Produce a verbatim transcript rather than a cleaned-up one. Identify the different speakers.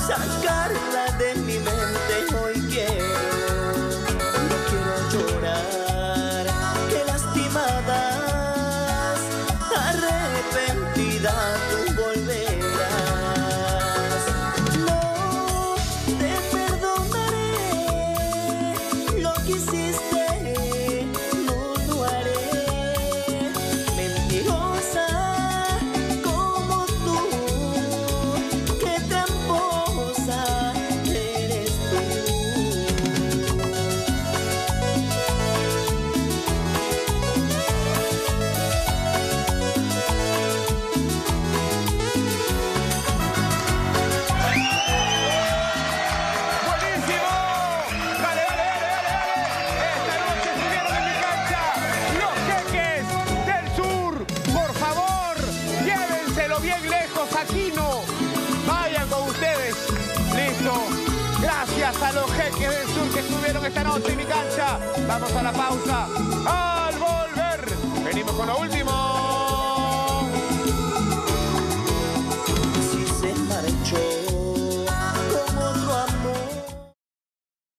Speaker 1: sacarla de mi mente. Hoy quiero, no quiero llorar, que lastimadas, arrepentida tú volverás. No te perdonaré lo que hiciste, no lo haré. Mentirosa como tú, qué tramposa eres tú.
Speaker 2: ¡Buenísimo! ¡Dale, dale, dale, dale, dale! Esta noche estuvieron en mi cancha los Jeques del Sur. Por favor, llévenselo bien lejos, aquí no. Vayan con ustedes. Listo. Gracias a los Jeques del Sur que estuvieron esta noche en mi cancha. Vamos a la pausa. Al volver, venimos con lo último.